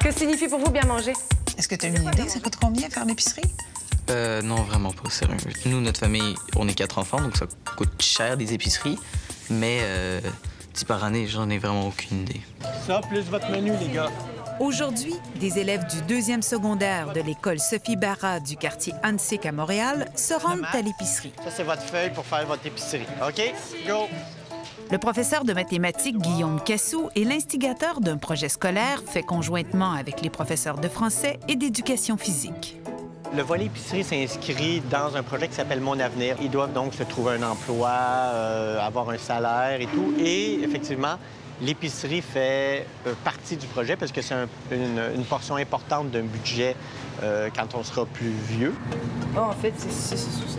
Que signifie pour vous bien manger? Est-ce que tu as une idée? Ça coûte combien faire l'épicerie? Non, vraiment pas, sérieux. Nous, notre famille, on est 4 enfants, donc ça coûte cher des épiceries. Mais par année, j'en ai vraiment aucune idée. Ça, plus votre menu, les gars. Aujourd'hui, des élèves du 2e secondaire de l'école Sophie Barra du quartier Hansik à Montréal se rendent à l'épicerie. Ça, c'est votre feuille pour faire votre épicerie. OK? Go! Le professeur de mathématiques Guillaume Cassou est l'instigateur d'un projet scolaire fait conjointement avec les professeurs de français et d'éducation physique. Le volet épicerie s'inscrit dans un projet qui s'appelle Mon Avenir. Ils doivent donc se trouver un emploi, avoir un salaire et tout. Et effectivement, l'épicerie fait partie du projet parce que c'est une portion importante d'un budget quand on sera plus vieux. Oh, en fait, c'est 6,70.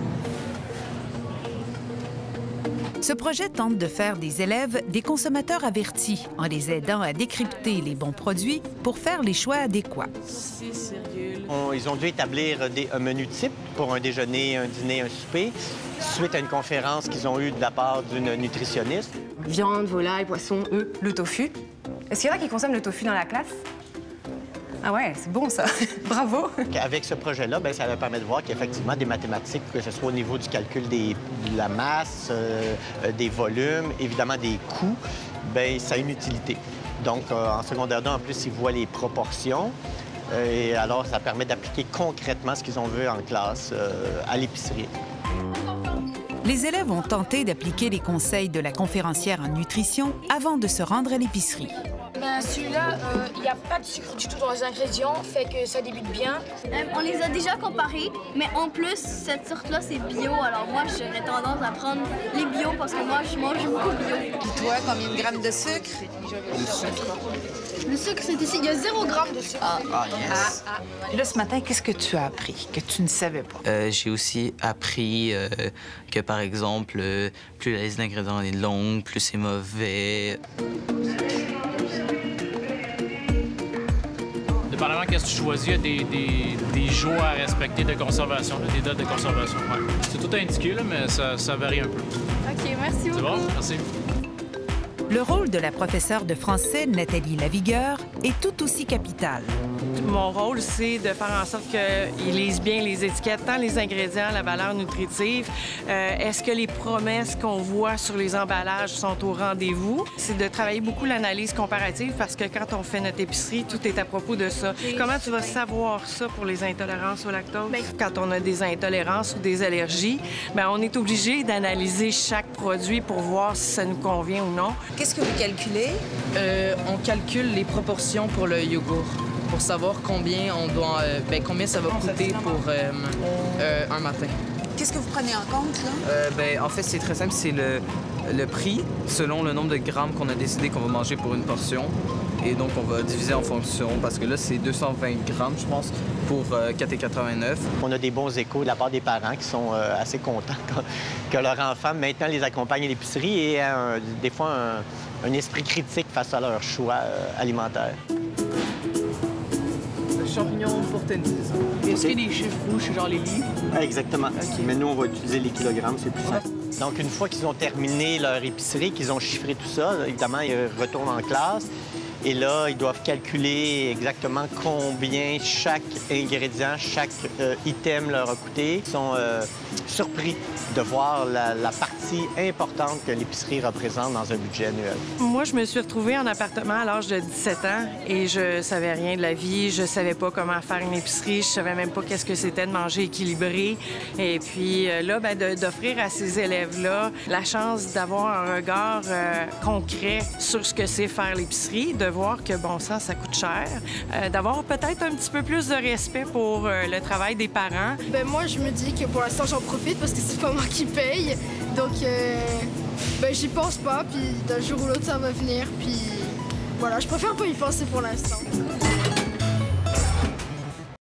Ce projet tente de faire des élèves des consommateurs avertis en les aidant à décrypter les bons produits pour faire les choix adéquats. Ils ont dû établir un menu type pour un déjeuner, un dîner, un souper, suite à une conférence qu'ils ont eue de la part d'une nutritionniste. Viande, volaille, poisson, œufs, le tofu. Est-ce qu'il y en a qui consomment le tofu dans la classe? Ah ouais, c'est bon, ça. Bravo! Avec ce projet-là, ça va permettre de voir qu'effectivement, des mathématiques, que ce soit au niveau du calcul de la masse, des volumes, évidemment des coûts, ça a une utilité. Donc, en secondaire 2, en plus, ils voient les proportions. Et alors, ça permet d'appliquer concrètement ce qu'ils ont vu en classe à l'épicerie. Les élèves ont tenté d'appliquer les conseils de la conférencière en nutrition avant de se rendre à l'épicerie. Celui-là, il n'y a pas de sucre du tout dans les ingrédients, fait que ça débute bien. On les a déjà comparés, mais en plus, cette sorte-là, c'est bio. Alors moi, j'aurais tendance à prendre les bio parce que moi, je mange beaucoup bio. Puis toi, combien de grammes de sucre? Le sucre, c'est ici. Il y a 0 g de sucre. Ah, yes. Là, ce matin, qu'est-ce que tu as appris que tu ne savais pas? J'ai aussi appris que, par exemple, plus la liste d'ingrédients est longue, plus c'est mauvais. Dépendamment de ce que tu choisis, il y a des jours à respecter de conservation, des dates de conservation. Ouais. C'est tout indiqué, là, mais ça varie un peu. OK, merci beaucoup. C'est bon? Merci. Le rôle de la professeure de français, Nathalie Lavigueur, est tout aussi capital. Mon rôle, c'est de faire en sorte qu'ils lisent bien les étiquettes, tant les ingrédients, la valeur nutritive. Est-ce que les promesses qu'on voit sur les emballages sont au rendez-vous? C'est de travailler beaucoup l'analyse comparative parce que quand on fait notre épicerie, tout est à propos de ça. Comment tu vas savoir ça pour les intolérances au lactose? Quand on a des intolérances ou des allergies, on est obligé d'analyser chaque produit pour voir si ça nous convient ou non. Qu'est-ce que vous calculez? On calcule les proportions pour le yogourt, pour savoir combien on doit, combien ça va coûter pour un matin. Qu'est-ce que vous prenez en compte, là? En fait, c'est très simple. C'est le prix selon le nombre de grammes qu'on a décidé qu'on va manger pour une portion. Et donc, on va diviser en fonction, parce que là, c'est 220 grammes, je pense, pour 4,89 $. On a des bons échos de la part des parents qui sont assez contents que leur enfant, maintenant, les accompagne à l'épicerie et des fois un esprit critique face à leur choix alimentaire. Champignons porteños, c'est ça. Est-ce qu'il y a des chiffres rouges, genre les livres? Exactement. Okay. Mais nous, on va utiliser les kilogrammes, c'est plus simple. Donc, une fois qu'ils ont terminé leur épicerie, qu'ils ont chiffré tout ça, évidemment, ils retournent en classe. Et là, ils doivent calculer exactement combien chaque ingrédient, chaque item leur a coûté. Ils sont surpris de voir la partie importante que l'épicerie représente dans un budget annuel. Moi, je me suis retrouvée en appartement à l'âge de 17 ans et je savais rien de la vie. Je savais pas comment faire une épicerie. Je savais même pas qu'est-ce que c'était de manger équilibré. Et puis là, d'offrir à ces élèves-là la chance d'avoir un regard concret sur ce que c'est faire l'épicerie, de voir que, bon sang, ça coûte cher, d'avoir peut-être un petit peu plus de respect pour le travail des parents. Moi, je me dis que pour l'instant, j'en profite parce que c'est pas moi qui paye. Donc, j'y pense pas, puis d'un jour ou l'autre, ça va venir. Puis voilà, je préfère pas y penser pour l'instant.